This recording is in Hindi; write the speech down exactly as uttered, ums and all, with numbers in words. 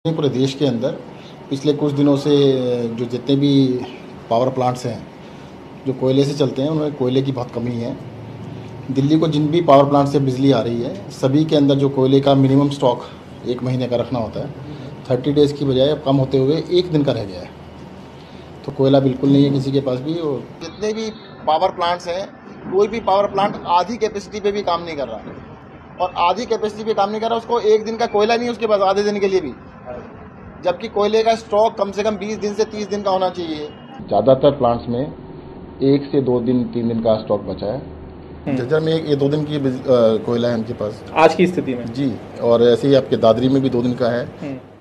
पूरे देश के अंदर पिछले कुछ दिनों से जो जितने भी पावर प्लांट्स हैं जो कोयले से चलते हैं उनमें कोयले की बहुत कमी है। दिल्ली को जिन भी पावर प्लांट से बिजली आ रही है सभी के अंदर जो कोयले का मिनिमम स्टॉक एक महीने का रखना होता है, थर्टी डेज़ की बजाय अब कम होते हुए एक दिन का रह गया है। तो कोयला बिल्कुल नहीं है किसी के पास भी। और जितने भी पावर प्लांट्स हैं कोई भी पावर प्लांट आधी कैपेसिटी पे भी काम नहीं कर रहा, और आधी कैपेसिटी पे काम नहीं कर रहा उसको एक दिन का कोयला नहीं उसके पास आधे दिन के लिए भी, जबकि कोयले का स्टॉक कम से कम बीस दिन से तीस दिन का होना चाहिए। ज़्यादातर प्लांट्स में एक से दो दिन तीन दिन का स्टॉक बचा है। जज्जर में एक ये दो दिन की कोयला है उनके पास आज की स्थिति में जी, और ऐसे ही आपके दादरी में भी दो दिन का है।